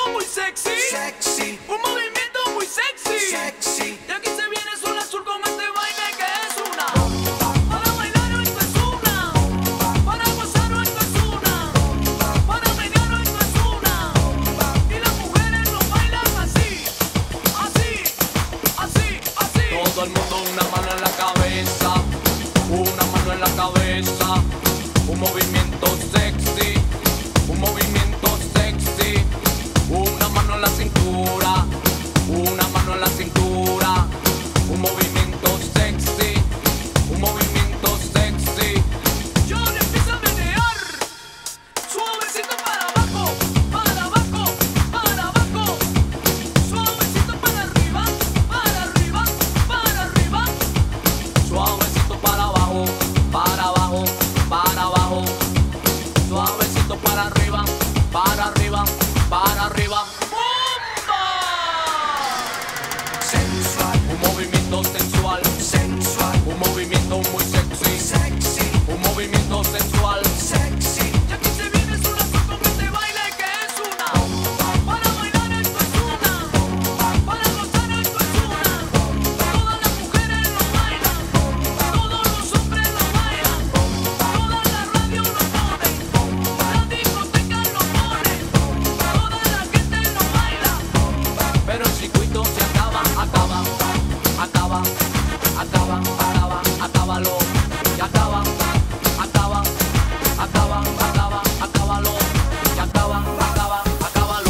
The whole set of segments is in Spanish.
muy sexy. Sexy. Un movimiento muy sexy. Sexy. Y aquí se viene Sol Azul con este baile que es una. Para bailar esto es una. Para gozar esto es una. Para menear esto es una. Y las mujeres lo bailan así. Así. Así. Así. Todo el mundo una mano en la cabeza. Una mano en la cabeza. Un movimiento sexy. Un movimiento sexy. Una mano en la cintura. Una mano en la cintura. Un movimiento sexy. Un movimiento sexy. Yo le empiezo a menear. Suavecito para abajo. Para abajo. Para abajo. Suavecito para arriba. Para arriba. Para arriba. Suavecito para abajo. Para abajo. Para abajo. Suavecito para arriba. Para arriba. Para arriba. ¡Bomba! Sensual. Un movimiento sensual. Sensual. Un movimiento muy sexy. Sexy. Un movimiento sensual. Sexy. Y aquí se viene Sol Azul con este baile que es una. Para bailar esto es una. Para gozar esto es una. Todas las mujeres lo bailan. Todos los hombres lo bailan. Toda la radio lo pone. La discoteca lo pone. Toda la gente lo baila. Pero el circuito se acaba. Acábalo. Y acábalo. Y acábalo.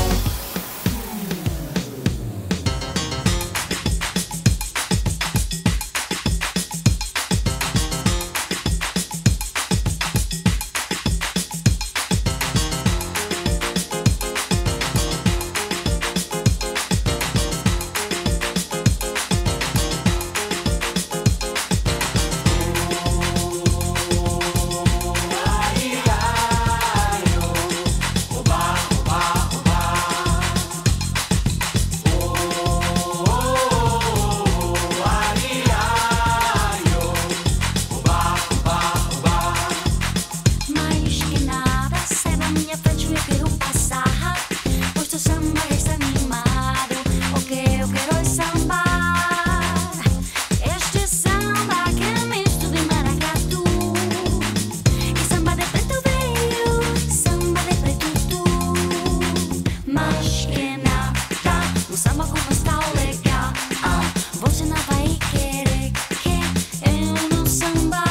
Mais que nada, sai da minha frente, eu quero passar. Pois teu samba está animado. O que eu quero é sambar. Este samba que é misto de maracatu. E samba de preto veio, samba de preto tu. Mais que nada, o samba como está legal. Você não vai querer que eu não sambar.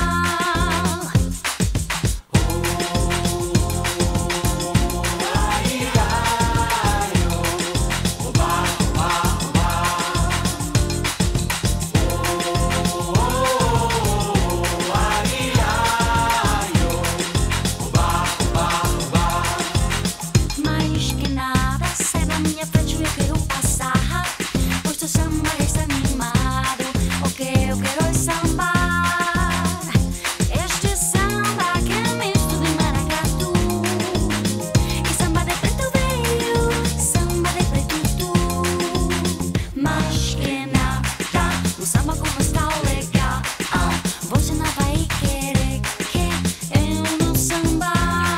Mais que nada, sai da minha frente, eu quero passar. Pois teu samba está animado. O que eu quero é sambar. Este samba que é misto de maracatu. E samba de preto veio, samba de preto tu. Mais que nada, o samba como está legal. Você não vai querer que eu não sambar.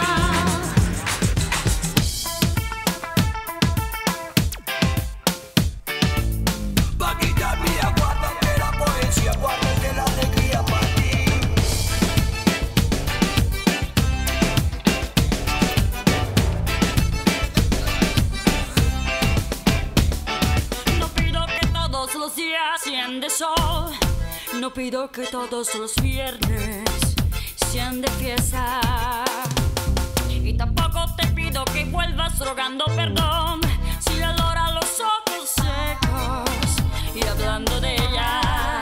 Vaquita mía, guárdate la poesía, guárdate la alegría para ti. No pido que todos los días sean de sol. No pido que todos los viernes sean de fiesta. Y tampoco te pido que vuelvas rogando perdón. Si alora los ojos secos y hablando de ella.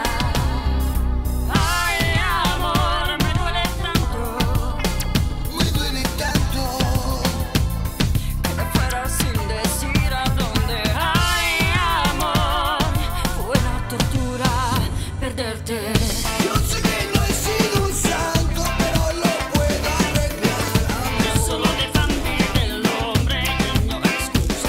Ay, amor, me duele tanto que te fueras sin decir a dónde. Ay, amor, fue una tortura perderte. Yo sé que no he sido un santo, pero lo puedo arreglar. Yo solo de fan del hombre y no excusa.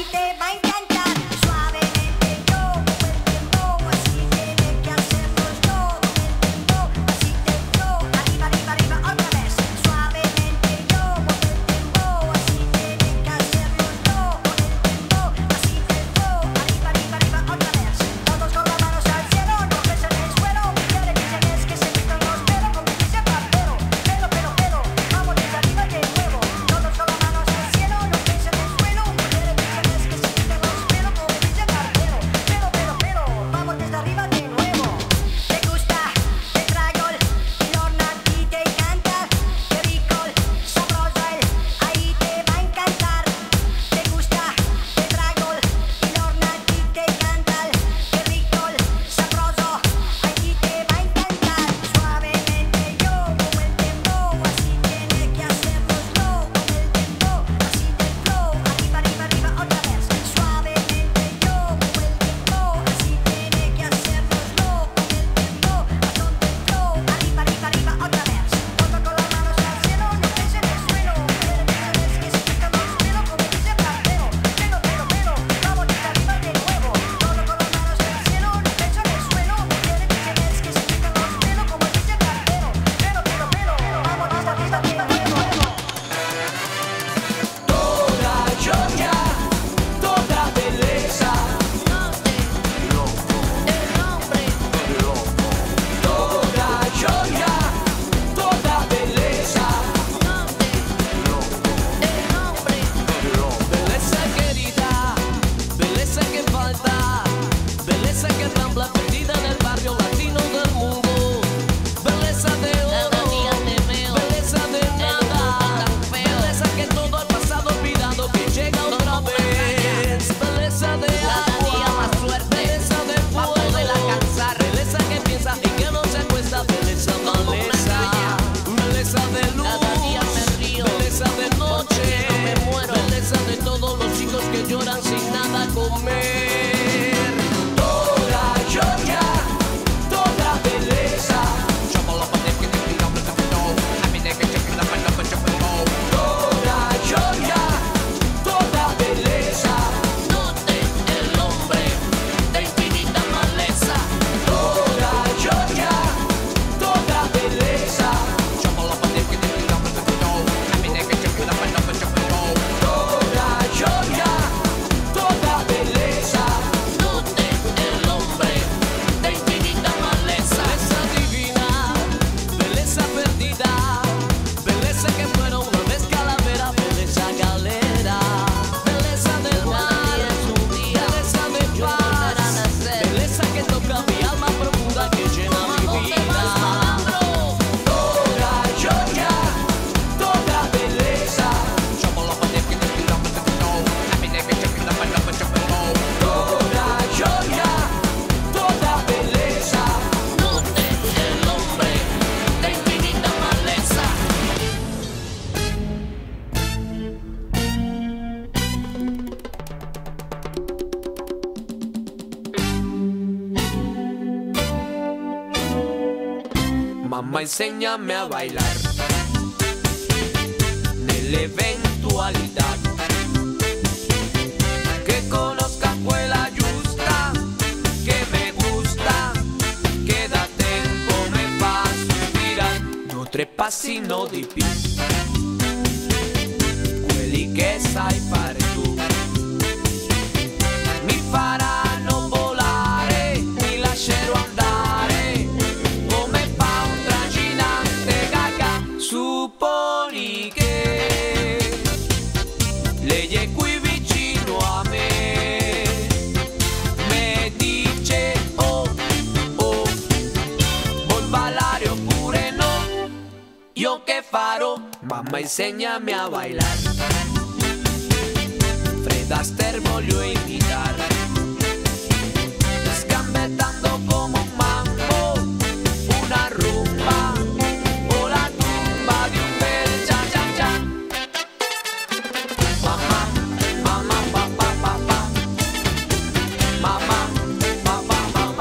Mamá, enséñame a bailar nell'eventualità que conozca quella giusta, che me gusta, che da tempo me fa sospirare. 2 o 3 passi, no di più, quelli che sai fare tu mi faranno volare, mi lascerò andare come fa un trascinante Gaga. Supponi che lei è qui vicino a me, mi dice oh oh, vuol ballare oppure no, io che farò? Mamma, inséñame a bailar, Fred Astaire voglio imitar, sgambettando come un mambo, una rumba o la tumba di un bel cha cha cha. Mamma, mamma, papà, papà, mamma, papà, papà.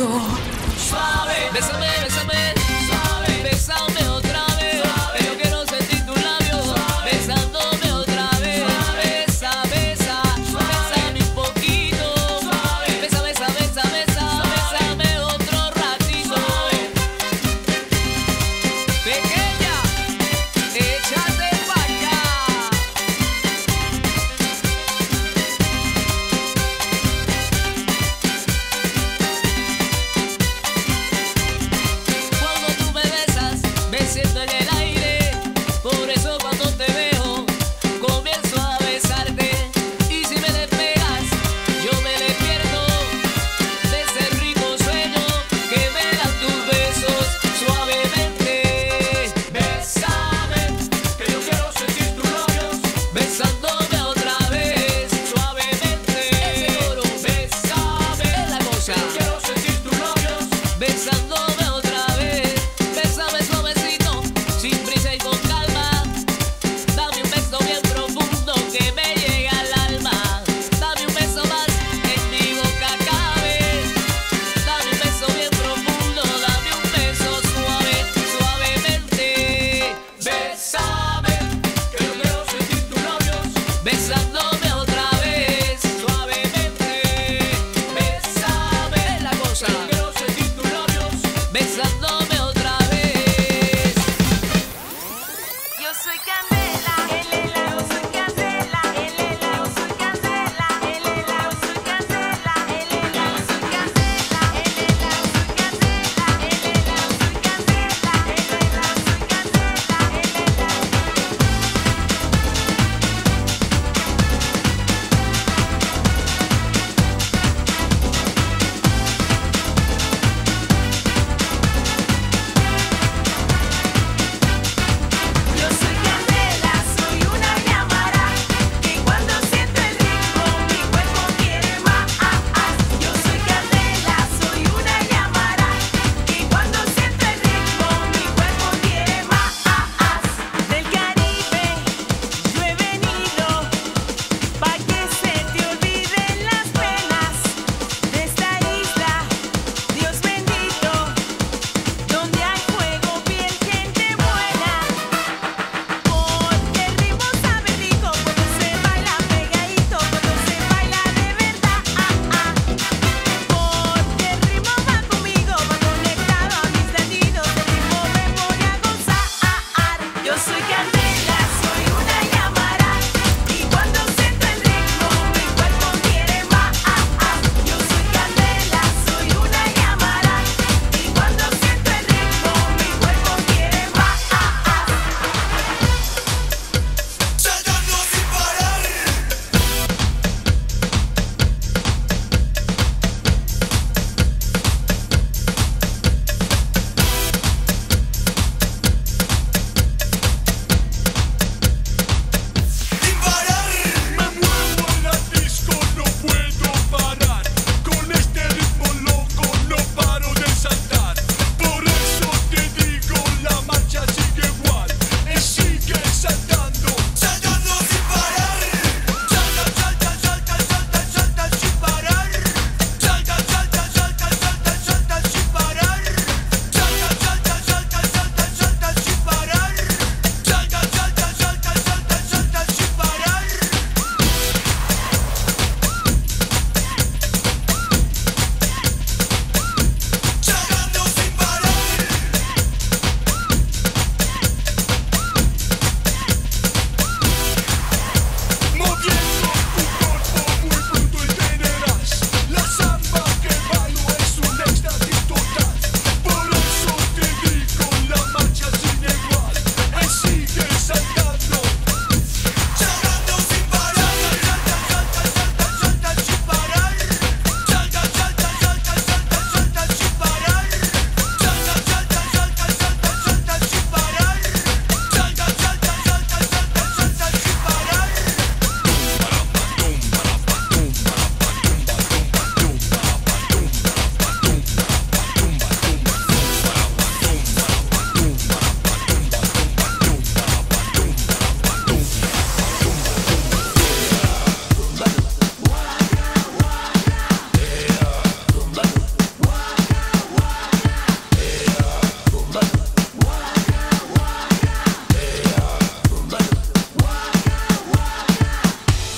poquito. Suave, bésame, bésame. Suave, bésame otra vez. Suave, yo quiero sentir tus labios. Suave, besándome otra vez. Suave, besa, besa. Suave, bésame un poquito. Suave, besa, besa, besa, besa. Bésame otro ratito. Suave. Pequeña, échate pa' acá.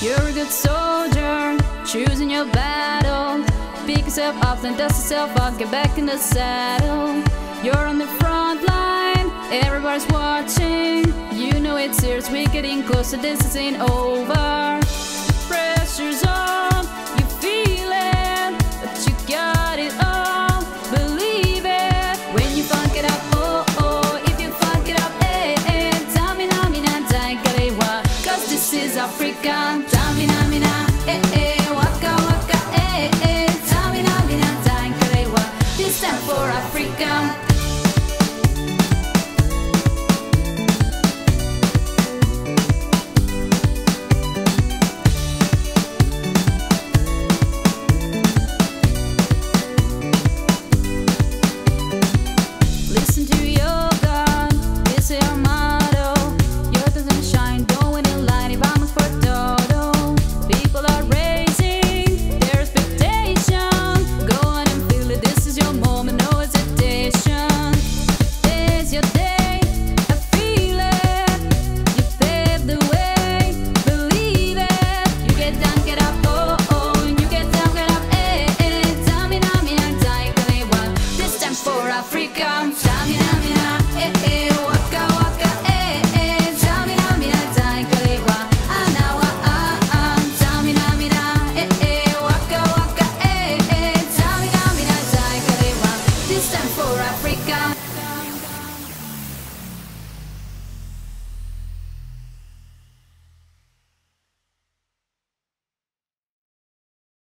You're a good soldier, choosing your battle. Pick yourself up, then dust yourself off, get back in the saddle. You're on the front line, everybody's watching. You know it's serious, we're getting closer, this ain't over. Pressure's on, you feel it, but you got it all, believe it. When you fuck it up, oh oh, if you fuck it up, eh eh. Tamina mina taikarewa, cause this is Africa. Tamina mina, eh eh.